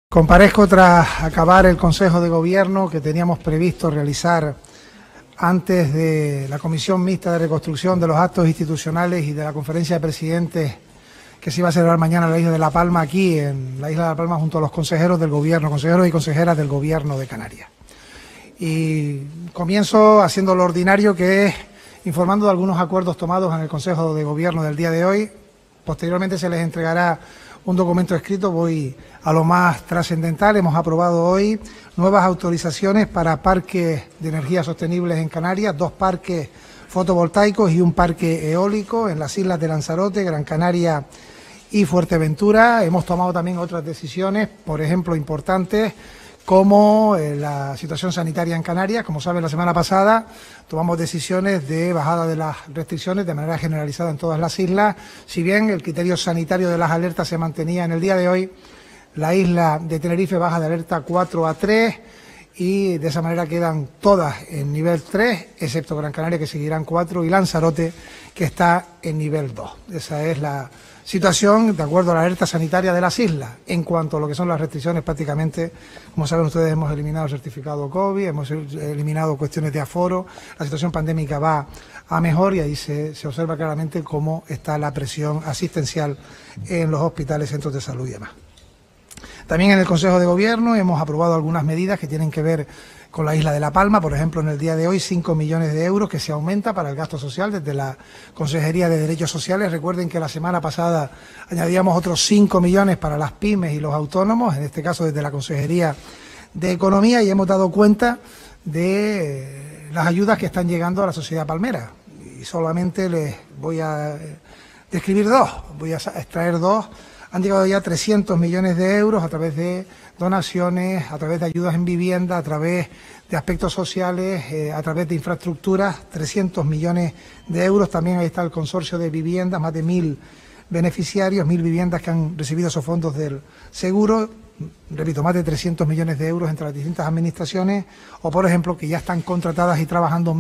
Comparezco tras acabar el Consejo de Gobierno que teníamos previsto realizar antes de la Comisión Mixta de Reconstrucción de los Actos Institucionales y de la Conferencia de Presidentes que se iba a celebrar mañana en la isla de La Palma, aquí en la isla de La Palma, junto a los consejeros del Gobierno, consejeros y consejeras del Gobierno de Canarias. Y comienzo haciendo lo ordinario, que es informando de algunos acuerdos tomados en el Consejo de Gobierno del día de hoy. Posteriormente se les entregará un documento escrito. Voy a lo más trascendental. Hemos aprobado hoy nuevas autorizaciones para parques de energías sostenibles en Canarias, 2 parques fotovoltaicos y un parque eólico en las islas de Lanzarote, Gran Canaria y Fuerteventura. Hemos tomado también otras decisiones, por ejemplo, importantes, como la situación sanitaria en Canarias. Como saben, la semana pasada tomamos decisiones de bajada de las restricciones de manera generalizada en todas las islas. Si bien el criterio sanitario de las alertas se mantenía, en el día de hoy la isla de Tenerife baja de alerta 4 a 3 y de esa manera quedan todas en nivel 3, excepto Gran Canaria, que seguirán 4, y Lanzarote, que está en nivel 2. Esa es la situación de acuerdo a la alerta sanitaria de las islas. En cuanto a lo que son las restricciones, prácticamente, como saben ustedes, hemos eliminado el certificado COVID, hemos eliminado cuestiones de aforo, la situación pandémica va a mejor y ahí se observa claramente cómo está la presión asistencial en los hospitales, centros de salud y demás. También en el Consejo de Gobierno hemos aprobado algunas medidas que tienen que ver con la isla de La Palma. Por ejemplo, en el día de hoy 5 millones de euros que se aumenta para el gasto social desde la Consejería de Derechos Sociales. Recuerden que la semana pasada añadíamos otros 5 millones para las pymes y los autónomos, en este caso desde la Consejería de Economía, y hemos dado cuenta de las ayudas que están llegando a la sociedad palmera. Y solamente les voy a describir 2, voy a extraer 2. Han llegado ya 300 millones de euros a través de donaciones, a través de ayudas en vivienda, a través de aspectos sociales, a través de infraestructuras, 300 millones de euros. También ahí está el consorcio de viviendas, más de 1.000 beneficiarios, 1.000 viviendas que han recibido esos fondos del seguro. Repito, más de 300 millones de euros entre las distintas administraciones, o por ejemplo que ya están contratadas y trabajando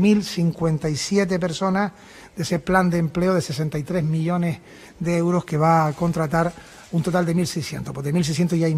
1.057 personas de ese plan de empleo de 63 millones de euros que va a contratar un total de 1.600. Pues de 1.600 ya hay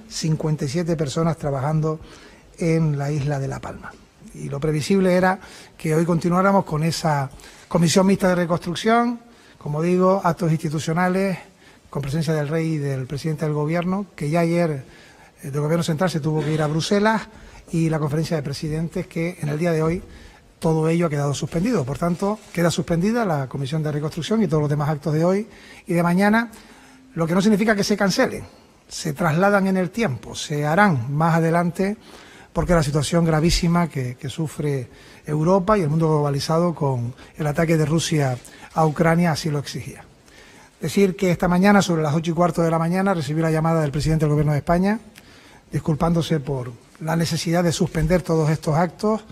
1.057 personas trabajando en la isla de La Palma. Y lo previsible era que hoy continuáramos con esa Comisión Mixta de Reconstrucción, como digo, actos institucionales, con presencia del Rey y del Presidente del Gobierno, que ya ayer del Gobierno Central se tuvo que ir a Bruselas, y la Conferencia de Presidentes, que en el día de hoy todo ello ha quedado suspendido. Por tanto, queda suspendida la Comisión de Reconstrucción y todos los demás actos de hoy y de mañana, lo que no significa que se cancelen, se trasladan en el tiempo, se harán más adelante, porque la situación gravísima que sufre Europa y el mundo globalizado con el ataque de Rusia a Ucrania así lo exigía. Decir que esta mañana, sobre las 8:15 de la mañana, recibí la llamada del Presidente del Gobierno de España, disculpándose por la necesidad de suspender todos estos actos,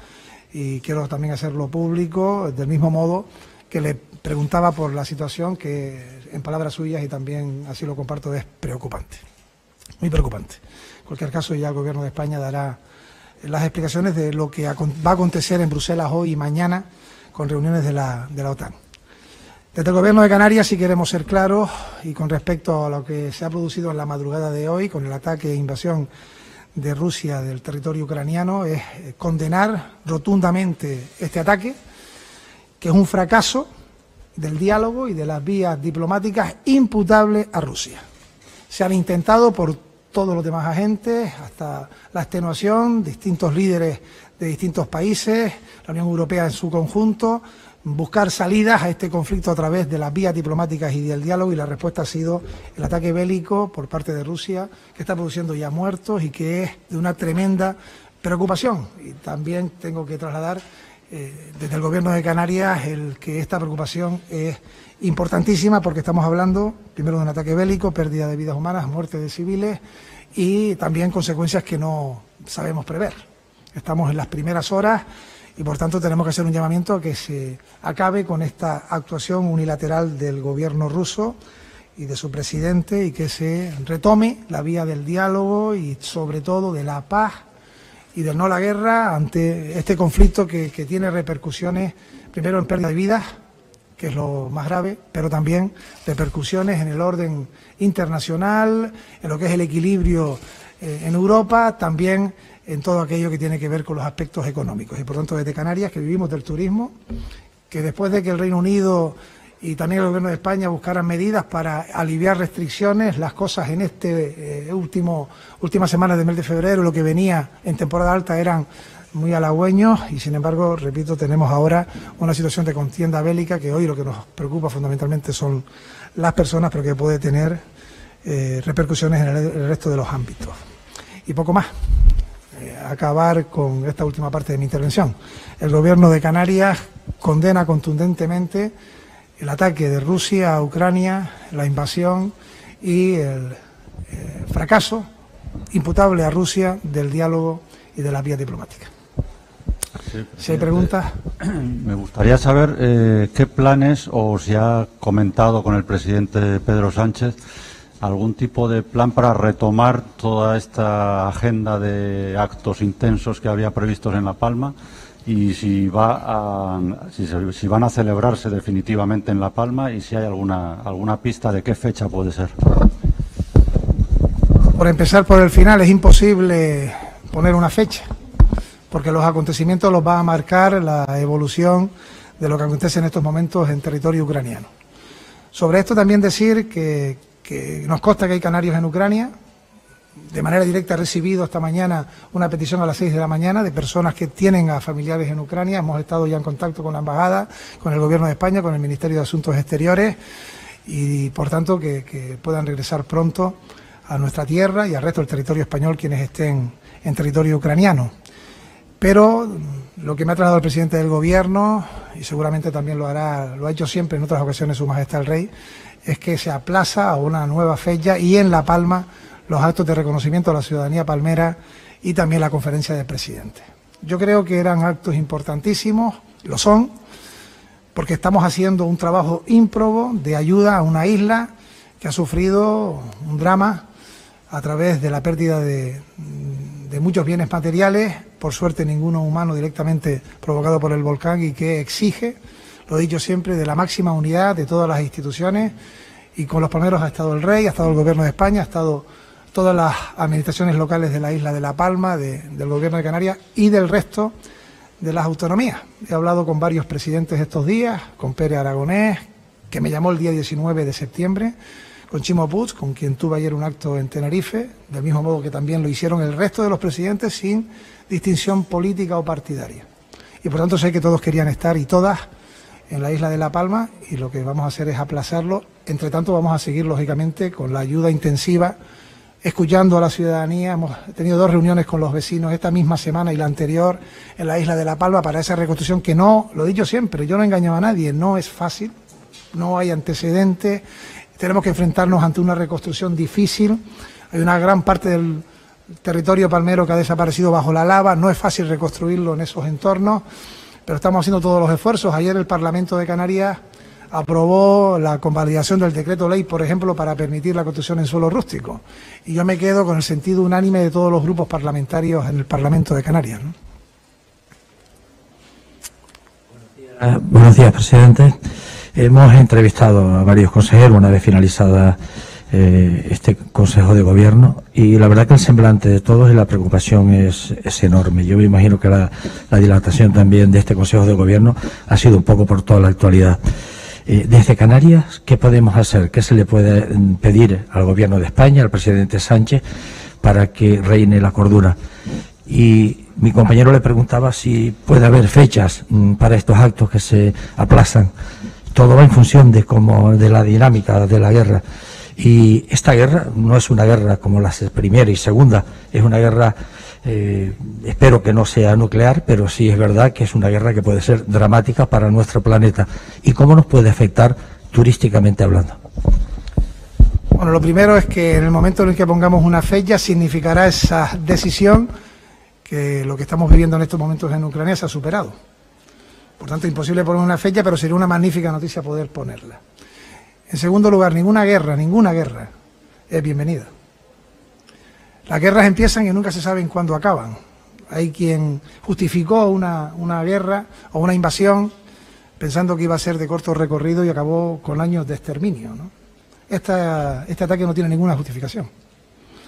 y quiero también hacerlo público, del mismo modo que le preguntaba por la situación, que en palabras suyas, y también así lo comparto, es preocupante, muy preocupante. En cualquier caso, ya el Gobierno de España dará las explicaciones de lo que va a acontecer en Bruselas hoy y mañana con reuniones de la OTAN. Desde el Gobierno de Canarias sí queremos ser claros, y con respecto a lo que se ha producido en la madrugada de hoy con el ataque e invasión de Rusia del territorio ucraniano, es condenar rotundamente este ataque, que es un fracaso del diálogo y de las vías diplomáticas imputables a Rusia. Se han intentado por todos los demás agentes, hasta la extenuación, distintos líderes de distintos países, la Unión Europea en su conjunto, buscar salidas a este conflicto a través de las vías diplomáticas y del diálogo, y la respuesta ha sido el ataque bélico por parte de Rusia, que está produciendo ya muertos y que es de una tremenda preocupación. Y también tengo que trasladar desde el Gobierno de Canarias que esta preocupación es importantísima, porque estamos hablando primero de un ataque bélico, pérdida de vidas humanas, muerte de civiles y también consecuencias que no sabemos prever. Estamos en las primeras horas y por tanto tenemos que hacer un llamamiento a que se acabe con esta actuación unilateral del gobierno ruso y de su presidente, y que se retome la vía del diálogo y sobre todo de la paz y del no a la guerra ante este conflicto que tiene repercusiones primero en pérdida de vidas, que es lo más grave, pero también repercusiones en el orden internacional, en lo que es el equilibrio en Europa, también en todo aquello que tiene que ver con los aspectos económicos. Y por tanto, desde Canarias, que vivimos del turismo, que después de que el Reino Unido y también el Gobierno de España buscaran medidas para aliviar restricciones, las cosas en últimas semanas del mes de febrero, lo que venía en temporada alta, eran muy halagüeños y, sin embargo, repito, tenemos ahora una situación de contienda bélica que hoy lo que nos preocupa fundamentalmente son las personas, pero que puede tener repercusiones en el resto de los ámbitos. Y poco más. Acabar con esta última parte de mi intervención. El Gobierno de Canarias condena contundentemente el ataque de Rusia a Ucrania, la invasión y el fracaso imputable a Rusia del diálogo y de las vías diplomáticas. Sí, si hay preguntas. Me gustaría saber qué planes, o si ha comentado con el presidente Pedro Sánchez algún tipo de plan para retomar toda esta agenda de actos intensos que había previstos en La Palma, y si van a celebrarse definitivamente en La Palma, y si hay alguna pista de qué fecha puede ser. Por empezar por el final, es imposible poner una fecha, porque los acontecimientos los va a marcar la evolución de lo que acontece en estos momentos en territorio ucraniano. Sobre esto también decir que nos consta que hay canarios en Ucrania. De manera directa he recibido esta mañana una petición a las 6 de la mañana de personas que tienen a familiares en Ucrania. Hemos estado ya en contacto con la Embajada, con el Gobierno de España, con el Ministerio de Asuntos Exteriores y, por tanto, que puedan regresar pronto a nuestra tierra y al resto del territorio español quienes estén en territorio ucraniano. Pero lo que me ha trasladado el presidente del Gobierno, y seguramente también lo ha hecho siempre en otras ocasiones Su Majestad el Rey, es que se aplaza a una nueva fecha y en La Palma los actos de reconocimiento a la ciudadanía palmera y también la conferencia de presidentes. Yo creo que eran actos importantísimos, lo son, porque estamos haciendo un trabajo ímprobo de ayuda a una isla que ha sufrido un drama a través de la pérdida de muchos bienes materiales, por suerte ninguno humano directamente provocado por el volcán, y que exige, lo he dicho siempre, de la máxima unidad de todas las instituciones, y con los palmeros ha estado el Rey, ha estado el Gobierno de España, ha estado todas las administraciones locales de la isla de La Palma, del Gobierno de Canarias y del resto de las autonomías. He hablado con varios presidentes estos días, con Pere Aragonés, que me llamó el día 19 de septiembre, con Chimo Puig, con quien tuve ayer un acto en Tenerife, del mismo modo que también lo hicieron el resto de los presidentes sin distinción política o partidaria. Y por tanto sé que todos querían estar, y todas, en la isla de La Palma, y lo que vamos a hacer es aplazarlo. Entre tanto vamos a seguir, lógicamente, con la ayuda intensiva, escuchando a la ciudadanía. Hemos tenido 2 reuniones con los vecinos esta misma semana y la anterior en la isla de La Palma para esa reconstrucción que no, lo he dicho siempre, yo no engañaba a nadie, no es fácil, no hay antecedentes, tenemos que enfrentarnos ante una reconstrucción difícil. Hay una gran parte del territorio palmero que ha desaparecido bajo la lava, no es fácil reconstruirlo en esos entornos, pero estamos haciendo todos los esfuerzos. Ayer el Parlamento de Canarias aprobó la convalidación del decreto ley, por ejemplo, para permitir la construcción en suelo rústico. Y yo me quedo con el sentido unánime de todos los grupos parlamentarios en el Parlamento de Canarias, ¿no? Buenos días, presidente. Hemos entrevistado a varios consejeros una vez finalizada este Consejo de Gobierno, y la verdad que el semblante de todos y la preocupación es enorme. Yo me imagino que la dilatación también de este Consejo de Gobierno ha sido un poco por toda la actualidad. Desde Canarias, ¿qué podemos hacer? ¿Qué se le puede pedir al Gobierno de España, al presidente Sánchez, para que reine la cordura? Y mi compañero le preguntaba si puede haber fechas para estos actos que se aplazan. Todo va en función de la dinámica de la guerra. Y esta guerra no es una guerra como las primera y segunda, es una guerra, espero que no sea nuclear, pero sí es verdad que es una guerra que puede ser dramática para nuestro planeta. ¿Y cómo nos puede afectar turísticamente hablando? Bueno, lo primero es que en el momento en el que pongamos una fecha significará esa decisión que lo que estamos viviendo en estos momentos en Ucrania se ha superado. Por tanto, imposible poner una fecha, pero sería una magnífica noticia poder ponerla. En segundo lugar, ninguna guerra es bienvenida. Las guerras empiezan y nunca se saben cuándo acaban. Hay quien justificó una guerra o una invasión pensando que iba a ser de corto recorrido y acabó con años de exterminio, ¿no? Este ataque no tiene ninguna justificación.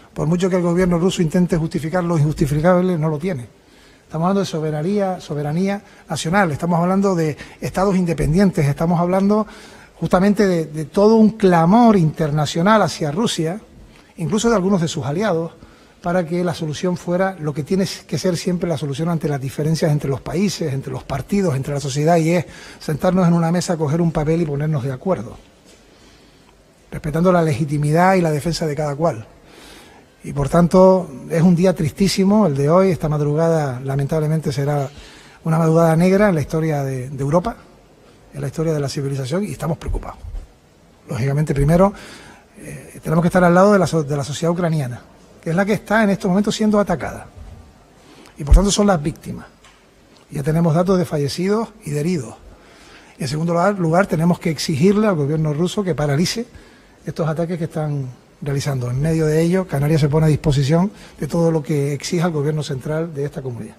Por mucho que el gobierno ruso intente justificar lo injustificable, no lo tiene. Estamos hablando de soberanía nacional, estamos hablando de estados independientes, estamos hablando justamente de todo un clamor internacional hacia Rusia, incluso de algunos de sus aliados, para que la solución fuera lo que tiene que ser siempre la solución ante las diferencias entre los países, entre los partidos, entre la sociedad, y es sentarnos en una mesa, coger un papel y ponernos de acuerdo, respetando la legitimidad y la defensa de cada cual. Y por tanto es un día tristísimo el de hoy. Esta madrugada lamentablemente será una madrugada negra en la historia de Europa, en la historia de la civilización, y estamos preocupados. Lógicamente, primero tenemos que estar al lado de la sociedad ucraniana, que es la que está en estos momentos siendo atacada, y por tanto son las víctimas. Ya tenemos datos de fallecidos y de heridos. Y en segundo lugar tenemos que exigirle al gobierno ruso que paralice estos ataques que están realizando. En medio de ello, Canarias se pone a disposición de todo lo que exija el gobierno central de esta comunidad.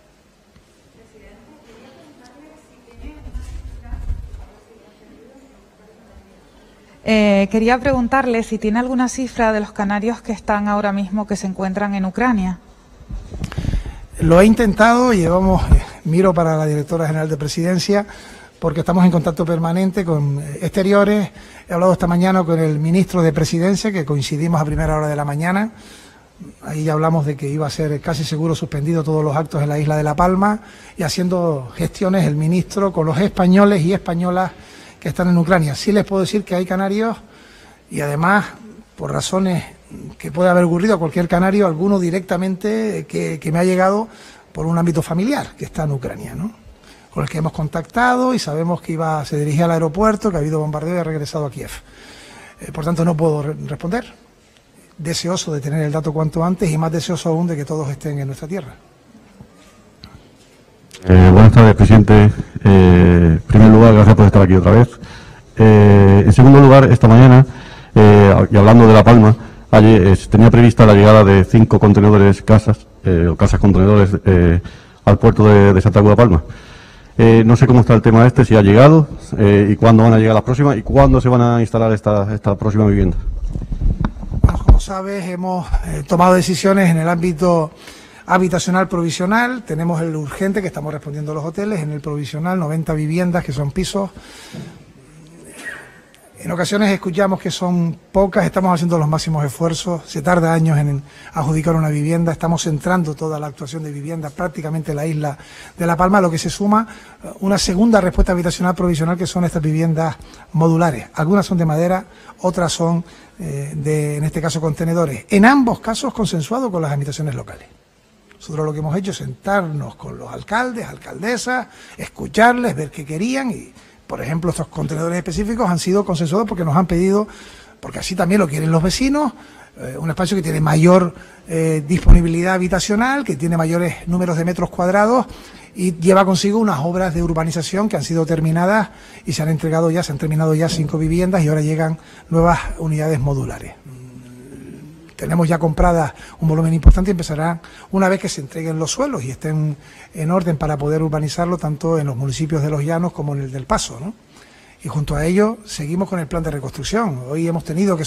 Quería preguntarle si tiene alguna cifra de los canarios que están ahora mismo, que se encuentran en Ucrania. Lo he intentado, miro para la directora general de Presidencia, porque estamos en contacto permanente con exteriores. He hablado esta mañana con el ministro de Presidencia, que coincidimos a primera hora de la mañana. Ahí ya hablamos de que iba a ser casi seguro suspendido todos los actos en la isla de La Palma, y haciendo gestiones el ministro con los españoles y españolas que están en Ucrania. Sí les puedo decir que hay canarios, y además, por razones que puede haber ocurrido a cualquier canario, alguno directamente que me ha llegado por un ámbito familiar, que está en Ucrania, ¿no?, con el que hemos contactado, y sabemos que se dirigía al aeropuerto, que ha habido bombardeo y ha regresado a Kiev. Por tanto, no puedo responder. Deseoso de tener el dato cuanto antes, y más deseoso aún de que todos estén en nuestra tierra. Buenas tardes, presidente. En primer lugar, gracias por estar aquí otra vez. En segundo lugar, esta mañana, y hablando de La Palma, ayer tenía prevista la llegada de 5 contenedores casas contenedores al puerto de Santa Cruz de La Palma. No sé cómo está el tema si ha llegado, y cuándo van a llegar las próximas, y cuándo se van a instalar esta próxima vivienda. Bueno, como sabes, hemos tomado decisiones en el ámbito habitacional provisional. Tenemos el urgente, que estamos respondiendo a los hoteles. En el provisional, 90 viviendas, que son pisos. En ocasiones escuchamos que son pocas, estamos haciendo los máximos esfuerzos. Se tarda años en adjudicar una vivienda. Estamos centrando toda la actuación de vivienda prácticamente en la isla de La Palma, lo que se suma una segunda respuesta habitacional provisional, que son estas viviendas modulares. Algunas son de madera, otras son en este caso, contenedores. En ambos casos consensuado con las administraciones locales. Nosotros lo que hemos hecho es sentarnos con los alcaldes, alcaldesas, escucharles, ver qué querían, y por ejemplo, estos contenedores específicos han sido consensuados porque nos han pedido, porque así también lo quieren los vecinos, un espacio que tiene mayor disponibilidad habitacional, que tiene mayores números de metros cuadrados, y lleva consigo unas obras de urbanización que han sido terminadas y se han terminado ya 5 viviendas, y ahora llegan nuevas unidades modulares. Tenemos ya compradas un volumen importante, y empezarán una vez que se entreguen los suelos y estén en orden para poder urbanizarlo, tanto en los municipios de Los Llanos como en el del Paso, ¿no? Y junto a ello seguimos con el plan de reconstrucción. Hoy hemos tenido que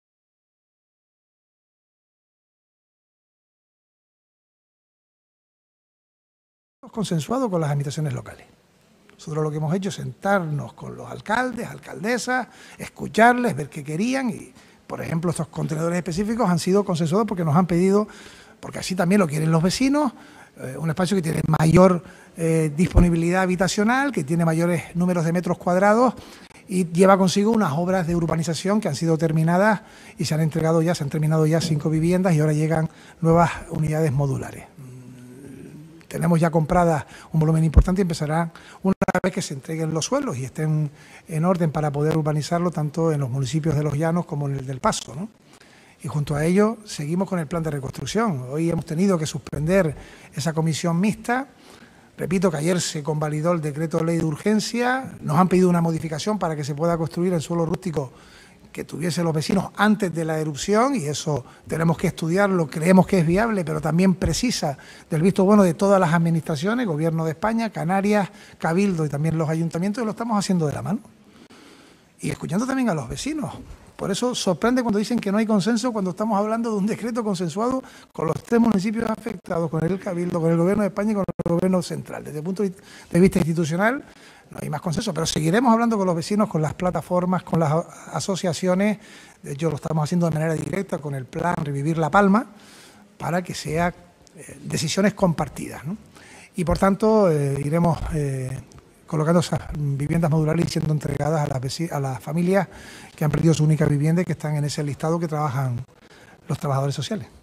consensuado con las administraciones locales. Nosotros lo que hemos hecho es sentarnos con los alcaldes, alcaldesas, escucharles, ver qué querían, y por ejemplo, estos contenedores específicos han sido consensuados porque nos han pedido, porque así también lo quieren los vecinos, un espacio que tiene mayor disponibilidad habitacional, que tiene mayores números de metros cuadrados, y lleva consigo unas obras de urbanización que han sido terminadas y se han terminado ya 5 viviendas, y ahora llegan nuevas unidades modulares. Tenemos ya compradas un volumen importante, y empezarán una vez que se entreguen los suelos y estén en orden para poder urbanizarlo, tanto en los municipios de Los Llanos como en el del Paso, ¿no? Y junto a ello seguimos con el plan de reconstrucción. Hoy hemos tenido que suspender esa comisión mixta. Repito que ayer se convalidó el decreto de ley de urgencia. Nos han pedido una modificación para que se pueda construir en suelo rústico que tuviesen los vecinos antes de la erupción, y eso tenemos que estudiarlo. Creemos que es viable, pero también precisa del visto bueno de todas las administraciones, Gobierno de España, Canarias, Cabildo y también los ayuntamientos, y lo estamos haciendo de la mano. Y escuchando también a los vecinos, Por eso sorprende cuando dicen que no hay consenso cuando estamos hablando de un decreto consensuado con los 3 municipios afectados, con el Cabildo, con el Gobierno de España y con el Gobierno central. Desde el punto de vista institucional no hay más consenso, pero seguiremos hablando con los vecinos, con las plataformas, con las asociaciones. De hecho, lo estamos haciendo de manera directa con el plan Revivir La Palma, para que sea decisiones compartidas, ¿no? Y por tanto iremos colocando esas viviendas modulares y siendo entregadas a las familias que han perdido su única vivienda y que están en ese listado que trabajan los trabajadores sociales.